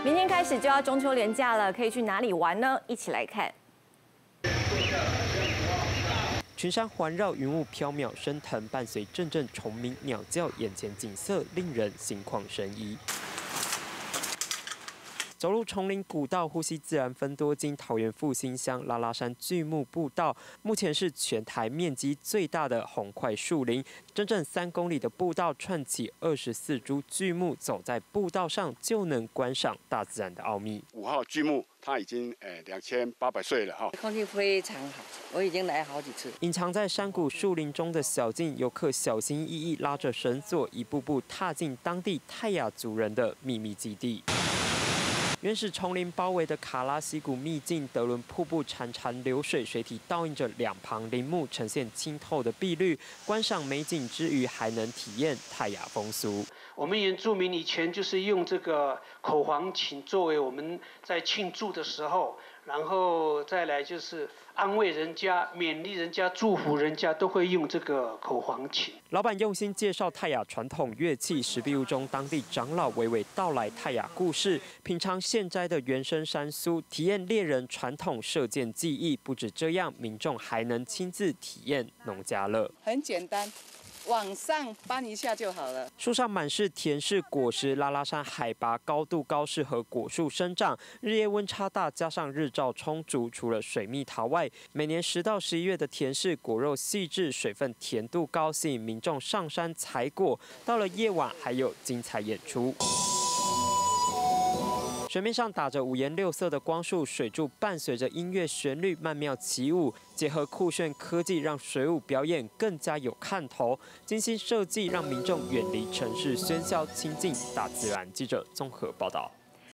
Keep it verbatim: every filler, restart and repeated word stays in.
明天开始就要中秋连假了，可以去哪里玩呢？一起来看。 群山环绕，云雾飘渺升腾，伴随阵阵虫鸣鸟叫，眼前景色令人心旷神怡。 走入丛林古道，呼吸自然芬多精。桃园复兴乡拉拉山巨木步道，目前是全台面积最大的红桧树林。整整三公里的步道串起二十四株巨木，走在步道上就能观赏大自然的奥秘。 五号巨木它已经呃两千八百岁了哈， 空气非常好，我已经来好几次。 隐藏在山谷树林中的小径，游客小心翼翼拉着绳索，一步步踏进当地泰雅族人的秘密基地。 原始丛林包围的卡拉溪谷秘境，德伦瀑布潺潺流水，水体倒映着两旁林木，呈现清透的碧绿。观赏美景之余，还能体验泰雅风俗。 我们原住民以前就是用这个口簧琴作为我们在庆祝的时候，然后再来就是安慰人家、勉励人家、祝福人家，都会用这个口簧琴。 老板用心介绍泰雅传统乐器，石壁屋中当地长老娓娓道来泰雅故事，品尝现摘的原生山酥，体验猎人传统射箭技艺。不止这样，民众还能亲自体验农家乐。 很简单，往上搬一下就好了。 树上满是甜柿果实，拉拉山海拔高度高，适合果树生长。日夜温差大，加上日照充足，除了水蜜桃外，每年十到十一月的甜柿果肉细致，水分甜度高，吸引民众上山采果。到了夜晚，还有精彩演出。 水面上打着五颜六色的光束，水柱伴随着音乐旋律曼妙起舞，结合酷炫科技，让水舞表演更加有看头。精心设计，让民众远离城市喧嚣，亲近大自然。记者综合报道。